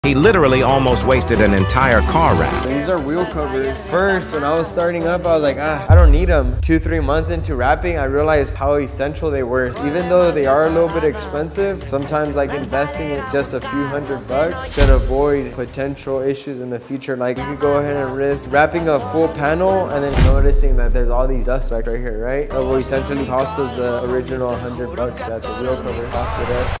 He literally almost wasted an entire car wrap. These are wheel covers. First, when I was starting up, I was like, I don't need them. 2-3 months into wrapping, I realized how essential they were. Even though they are a little bit expensive, sometimes like investing in just a few $100 could avoid potential issues in the future. Like you could go ahead and risk wrapping a full panel and then noticing that there's all these dust back right here, right? That will essentially cost us the original $100 that the wheel cover costed us.